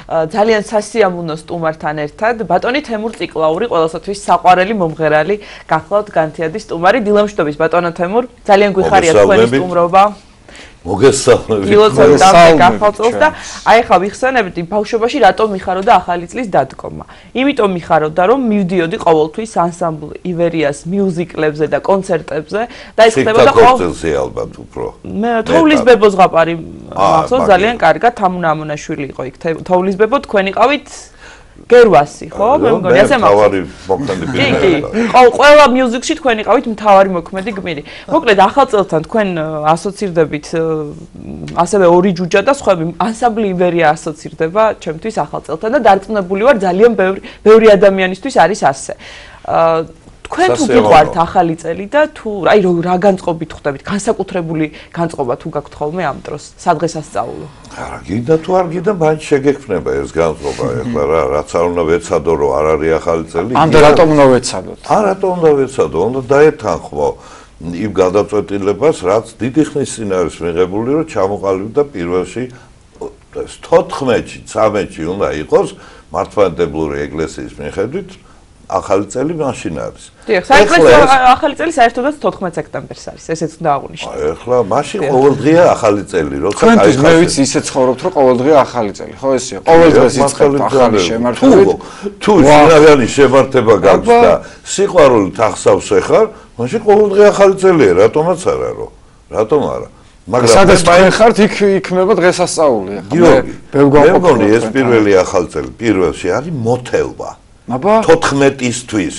ძალიან სასიამოვნო სტუმართან ერთად ბატონი თემურ ციკლაური ყველასათვის საყვარელი მომღერალი გახლავთ განთიადის სტუმარი დილამშვიდობის ბატონო თემურ ძალიან გვიხარია თქვენი სტუმრობა მოგესალმებით გახვალწელს და აი ხა ვიხსენებთ ბავშვობაში რატომ მიხარო და ახალი წლის დადგომა იმიტომ მიხაროდა რომ მივდიოდი ყოველთვის ანსამბლ ივერიას მიუზიკლებზე და კონცერტებზე და ეს ხდებოდა ყოველწელზე ალბათ უფრო მე თოვლის ბებო ზღაპარი მახსოვს ძალიან კარგად თამუნამონაშვილი იყო იქ თოვლის ბებო თქვენ იყავით გერვასი ხო მე მგონი ასე მახსოვს კი ყველა მიუზიკში თქვენ იყავით მთავარი მოქმედი გმირი მოკლედ ახალ წელთან თქვენ ასოცირდებით ასევე ორი ჯუჯა და სხვები ანსამბლი ივერია ასოცირდება ჩემთვის ახალ წელთან და დარწმუნებული ვარ ძალიან ბევრი ადამიანისთვის არის ასე თქვენ თუ გიყვართ ახალი წელი და თუ აი რა განწყობით ხვდებით განსაკუთრებული განწყობა თუ გაქვთ ხოლმე ამ დროს სადღესასწაულო არა გინდა თუ არ გინდა მაინც შეგექმნება ეს განწყობა ეხლა რაც არ უნდა ვეცადო რომ არ არის ახალი წელი ამ და რატომ უნდა ვეცადოთ რატომ უნდა ვეცადო უნდა დაეთანხმო იმ გადაწყვეტილებას რაც დიდი ხნის წინ არის მიღებული რომ ჩამოყალიბდა პირველში 14-ში 13-ში უნდა იყოს მართლმადიდებლური ეკლესიის მიხედვით ახალი წელი მაშინ არის. დიახ, საეკლესიო ახალი წელი საერთოდაც 14 სექტემბერს არის, ესეც უნდა აღვნიშნო. ეხლა მაშინ ყოველდღია ახალი წელი, როცა კაი მე ვიცი ისე ცხოვრობთ, რომ ყოველდღია ახალი წელი, ხო ესეა? ყოველ დღეს იწყებთ ახალი შემართებით. თუ შინაგანი შემართება გაქვს და სიყვარულით ახსავს ეხარ, მაშინ ყოველდღია ახალი წელია, რატომაც არა რო? რატომ არა? მაგრამ სადაც თქვენ ხართ, იქ იქნება დღესასწაული, ხო? მე მგონი ეს პირველი ახალი წელი, პირველში არის მოთელვა. აბა 14-ისთვის.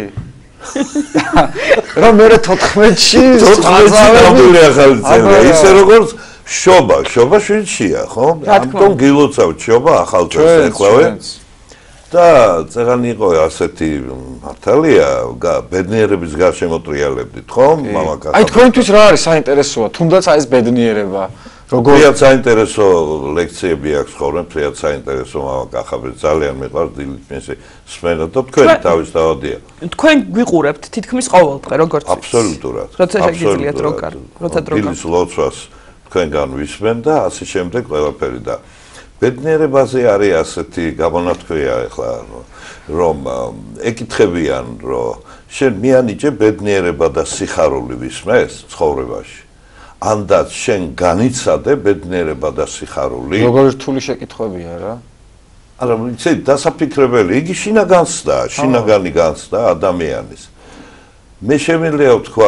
რა მე 14-ში ნამდვილი ახალი წელია. ისე როგორც შობა შვიდშია, ხო? ამიტომ გილოცავთ შობა ახალ წელს ეხლავე. და წეგანი იყო ასეთი მართალია, ბედნიერების გარშემოტრიალებდით, ხო? მამაკაცი. აი თქვენთვის რა არის საინტერესოა? თუნდაც აი ეს ბედნიერება. როგორც საინტერესო ლექციები აქვს ხოლმე, ფრიად საინტერესო მამაკაცები ძალიან მიყვარს დილით მისი სმენა და თქვენი თავის დავადია. თქვენ გვიყურებთ თითქმის ყოველდღე, როგორც აბსოლუტურად. როცა შეგიძლიათ როცა დრო დილის ლოცვას თქვენგან ვისმენ და ასე შემდეგ ყველაფერი და ბედნიერებაზე არის ასეთი გამონათქვია ახლა რომ ეკითხებიან რომ შენ მიანიჭე ბედნიერება და სიხარული ვისმეს ცხოვრებაში ანდაც შენ განიცადე ბედნიერება და სიხარული. როგორი რთული შეკითხვებია რა. არა, იცი, დასაფიქრებელი, იგი შინაგანი განცდა ადამიანის. მე შემიძლია ვთქვა,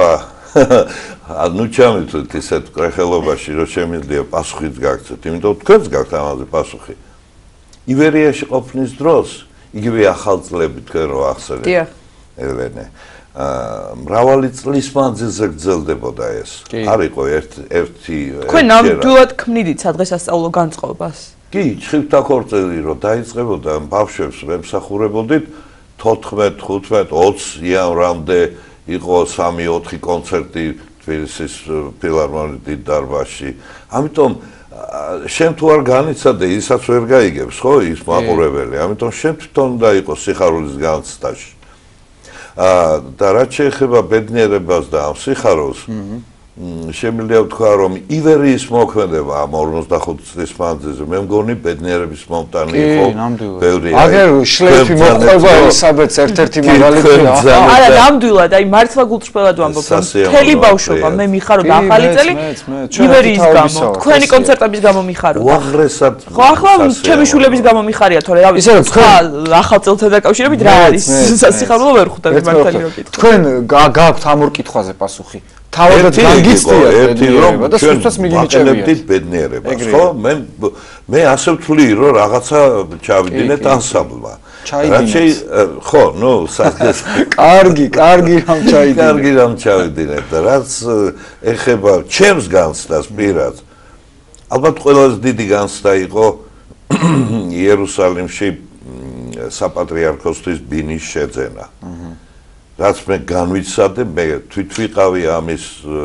ნუ ჩამიწვით ისეთ კრეხელობაში, რომ შემიძლია პასუხიც გაგცეთ, იმიტომ თქვენს გაქვთ ამაზე პასუხი. ივერიაში ყოფნის დროს, იგივე ახალ წლები თქვენ რო ახსენეთ. დიახ. ელენე. მრავალი წლის მანძილზე გრძელდებოდა ეს. არ იყო ერთი თქვენ ნამდვილად ქმნიდით სადღესასწაულო განწყობას? კი, ჭხილთა ქორწილი რო დაიწყებოდა ბავშვებს ვემსახურებოდით 14, 15, 20 იანვრამდე იყო 3-4 კონცერტი თბილისის ფილარმონიის დიდ დარბაზში. ამიტომ შენ თუ არ განიცადე, ისაც ვერ გაიგებს, ხო, ის მაყურებელი. ამიტომ შენ თვითონ უნდა იყოს სიხარულის განცდაში. და რაც შეეხება ბედნიერებას და ამ სიხარულს, შემიძლია ვთქვა, რომ ივერიის მოქმედება ამ 45 წლის მანძილზე მე მგონი ბედნიერების მომტანი იყო. ბევრი. აგერ შლეიფი მოყვება ისაბეც ერთ-ერთი მაგალითია. არა, ნამდვილად, აი მართლა გულწრფელად ვამბობ, მთელი ბავშვობა მე მიხარო და ახალი წელი ივერიის გამო, თქვენი კონცერტების გამო მიხარო. უაღრესად. ხო, ახლა ჩემი შულების გამო მიხარია, თორე რა ვიცი, ახალ წელთან დაკავშირებით რა არის? სასიხარულო ვერ ხვდები მართალი რო კითხო. თქვენ გაქვთ ამ ორ კითხვაზე პასუხი? თავადაც განგიცდია ბედნიერება და სულსაც მიგინიჭებიათ ბედნიერებას, ხო? მე ასე ვთვლი, რომ რაღაცა ჩავიდინეთ ანსამბლმა. ხო, ნუ საერთოდ კარგი რამ ჩაიდინეთ. კარგი რამ ჩავიდინეთ და რაც ეხება ჩემს განცდას პირად. ალბათ ყველაზე დიდი განცდა იყო იერუსალიმში საპატრიარქოსთვის ბინის შეძენა. რაც მე განვიცადე, მე თვით ვიყავი ამის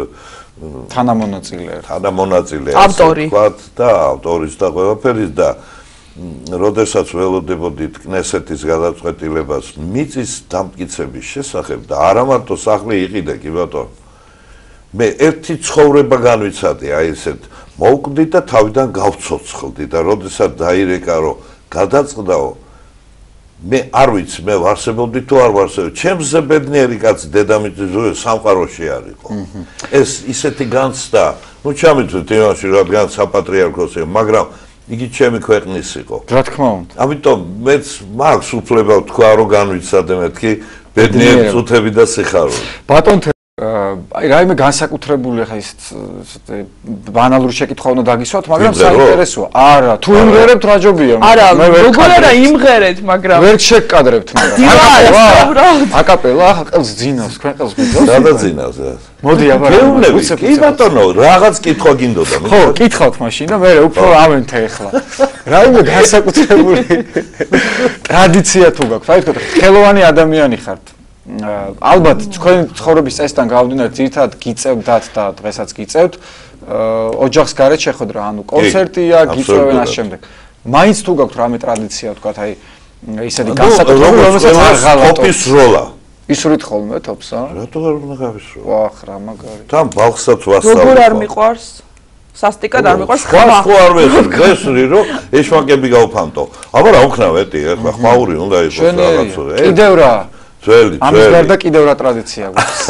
თანამონაწილე ავტორი და ავტორის და ყველაფერის და როდესაც ველოდებოდით კნესეთის გადაწყვეტილებას მიწის დამტკიცების შესახებ და არა მარტო სახლი იყიდე კი ბატონო მე ერთი ცხოვრება განვიცადე აი ესეთ მოვკვდი და თავიდან გავცოცხლდი და როდესაც დაირეკა რომ გადაწყდაო მე არ ვიცი მე ვარსებობდი თუ არ ვარსებობდი ჩემზე ბედნიერი კაცი დედამიწის ზურგზე სამყაროში არისო ეს ისეთი განცდა ნუ ჩამიწვით იმაში რადგან საპატრიარქოსია მაგრამ იგი ჩემი ქვეყნის იყო რა თქმა უნდა ამიტომ მეც მაქვს უფლება თქვა რომ განვიცადე მეთქი ბედნიერი წუთები და სიხარული ბატონ აი რაიმე განსაკუთრებული ხა ის ბანალური შეკითხვა უნდა დაგისვათ, მაგრამ საინტერესოა. არა, თუ იმღერებთ რა ჯობია. არა, როგორ არა იმღერეთ, მაგრამ ვერ შეკადრებთ, მაგრამ აკაპელა ყელს ძინავს, თქვენ ყელს გიძავს. გადაძინავს რა. მოდი აბა. კი ბატონო, რაღაც კითხვა გინდოდა. ხო, კითხავთ მაშინ და მე უფრო ავენთე ახლა. რაიმე განსაკუთრებული ტრადიცია თუ გაქვთ, აი თქვენ ხელოვანი ადამიანი ხართ. ალბათ თქვენ ცხოვრების წესთან გავდინართ ერთად გიწევდათ და დღესაც გიწევთ ოჯახს გარეთ შეხვედრა ანუ კონცერტია გიწევენ ამ შემდეგ მაინც თუ გაქვთ რამე ტრადიცია თქვათ აი ისეთი განსაკუთრებული რომელსაც არ ღალატობთ ტოპის როლა ისურით ხოლმე თოპსა რატო არ უნდა გავისრო ვახ რა მაგარი თან ბავშვსაც ვასწავლებ როგორ არ მიყვარს სასტიკად არ მიყვარს ხო არ ვეხარ გესრი რომ ეშვაკები გავფანტო აბა რა უქნა ვეტი ახლა ხმაური უნდა იყოს რაღაცა კიდევ რა ძველი ამის გარდა კიდევ რა ტრადიცია გვაქვს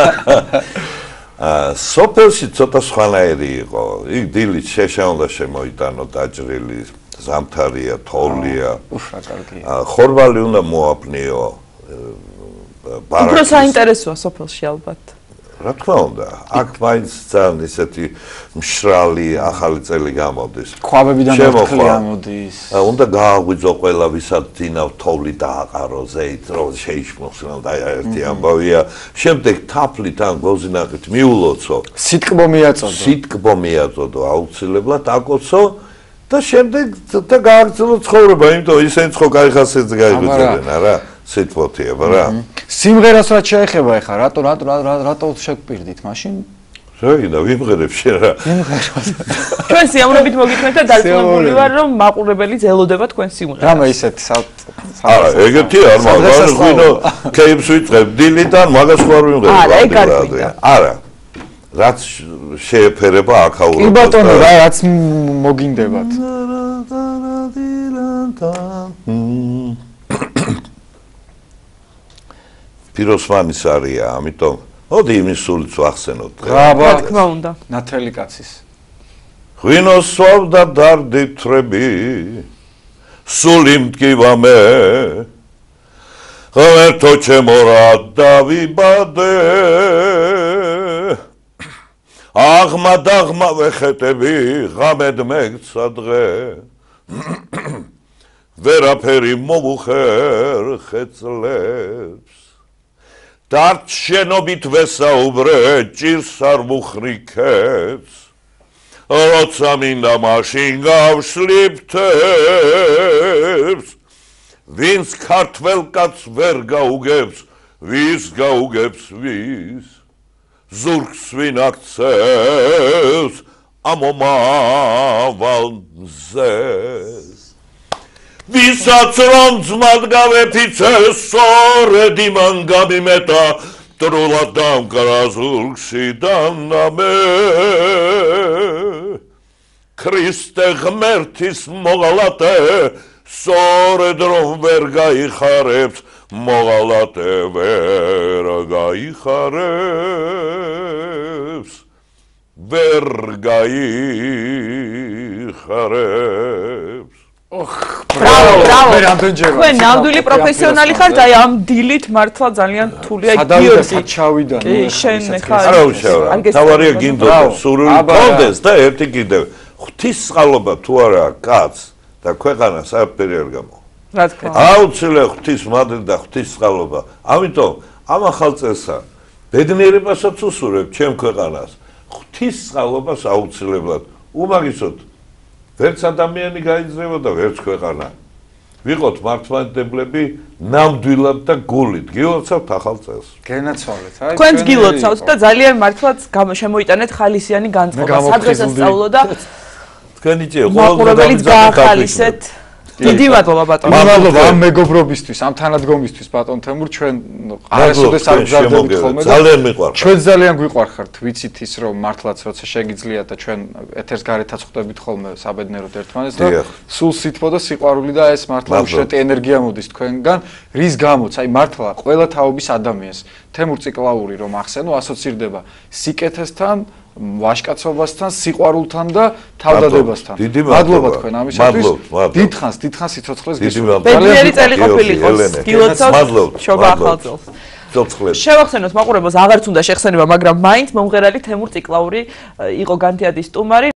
სოფელში ცოტა სხვანაირი იყო იქ დილით შეშა უნდა შემოიტანო დაჭრილი ზამთარია თოვლია რა კარგია ხორბალი უნდა მოაფნიო ბარაკი უფრო საინტერესოა სოფელში ალბათ რა თქმა უნდა აქ მაინც ძალიან ისეთი მშრალი ახალი წელი გამოდის ქვაბებიდან მართლი ამოდის უნდა გააღვიძო ყველა ვისაც დინავ თოვლი დააყარო ზეით რომ შეიშმოს და ერთი ამბავია შემდეგ თაფლით ან გოზინახით მიულოცო სიტკბო მიაწოდო აუცილებლად აკოცო და შემდეგ და გააგრძელო ცხოვრება იმიტომ ისინი ხო კაი ხასიათზე გაიგვიძებენ არა სიტყვოთია რა სიმღერას რაც შეეხება ეხა რატო შეგპირდით მაშინ შეგიდა ვიმღერებ შენ რა ჩვენ სიამოვნებით მოგიქმნეთ და დარწმუნებული ვარ რომ მაყურებელი ელოდება თქვენ სიმღერას რამე ისეთი არა ეგეთი არ მაგას ღვინო კეიპს ვიწყებ დილიდან მაგას ხوار ვიმღერებ არა ეგ არ გვინდა არა რაც შეეფერება აქაურობას კი ბატონო რა რაც მოგინდებათ პიროსმანის არია, ამიტომ მოდი იმის სულიც ვახსენოთ. რა თქმა უნდა. ნათელი კაცის. ღვინოს სვავდა დარდითრები, სული მტკივა მე, ღმერთო ჩემო რა დავიბადე, აღმა ვეხეტები, ღამედ მეგცა დღე, ვერაფერი მოვუხერ ხეწლებს, დართ შენობით ვესაუბრე ჭირს არ ვუხრიქებს როცა მინდა მაშინ გავშლიფთებს ვინც ქართველ კაცს ვერ გაუგებს ვის გაუგებს ვის ზურგს ვინ აქცევს ამომავალ მზეს ვისაც რომ ძმად გავეფიცეს სწორედ იმან გამიმეტა დროულად დამკრა ზურგში დამნამე ქრისტე ღმერთის მოღალატე სწორედ რომ ვერ გაიხარებს მოღალატე ვერ გაიხარებს ვერ გაიხარებს ბრავო თქვენ ნამდვილი პროფესიონალი ხართ აი ამ დილით მართლა ძალიან რთულია გიორგი ჩავიდან კი შენ ხარ არა უშავრა თავარია გინდოდა სურვილი კონდეს და ერთი კიდევ ღვთისწყალობა თუ არა კაც და ქვეყანა საერთოდ არ გამო რა თქმა უნდა აუცილებლად ღვთისმადლი და ღვთისწყალობა ამიტომ ამ ახალ წელსა ბედნიერებასაც უსურვებ ჩემ ქვეყანას ღვთისწყალობას აუცილებლად უმაგისოდ ვერც ადამიანი გაიძრება და ვერც ქვეყანა. ვიყოთ მართლმადიდებლები ნამდვილად და გულით. გილოცავთ ახალ წელს. გენაცვალეთ. აი თქვენც გილოცავთ და ძალიან მართლაც შემოიტანეთ ხალისიანი განწყობა. სადღაც ასწავლო და თქვენი ჭირი ყოველდღე გაახალისეთ. დიდი მადლობა ბატონო. მადლობა ამ მეგობრობისთვის, ამ თანადგომისთვის ბატონ თემურ, ჩვენ არასოდეს არ გზარდებით ხოლმე და ძალიან მიყვარხართ. ჩვენ ძალიან გვიყვარხართ, ვიცით ის რომ მართლაც როცა შეგიძლიათ და ჩვენ ეთერს გარეთაც ხვდებით ხოლმე საბედნიეროდ ერთმანეთს და სულ სითბო და სიყვარული და ეს მართლა უშუალოდ ენერგია მოდის თქვენგან, რის გამოც, აი მართლა ყველა თაობის ადამიანს თემურ ციკლაური რომ ახსენო ასოცირდება სიკეთესთან, ვაჟკაცობასთან, სიყვარულთან და თავდადებასთან. მადლობა თქვენ ამისათვის. დიდხანს სიცოცხლეს გისურვებთ. ბედნიერი წელი ყოფილიყოს. გილოცავთ შობა ახალწელს. შევახსენოთ მაყურებელს, აღარც უნდა შეხსენება, მაგრამ მაინც მომღერალი თემურ ციკლაური იყო განთიადის სტუმარი.